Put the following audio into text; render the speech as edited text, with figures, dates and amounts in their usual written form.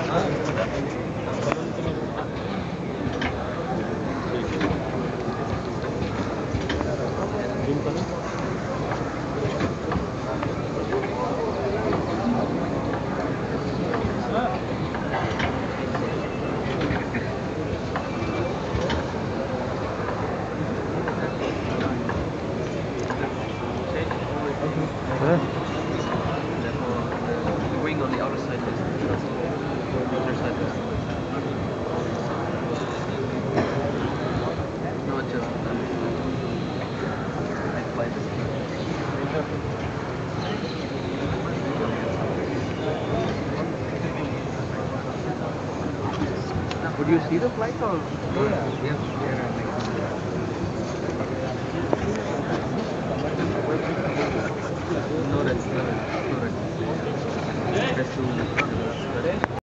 The wing on the outer side is the other side is not just I fly this Would you see the flight or? Yeah. No, that's not. Festo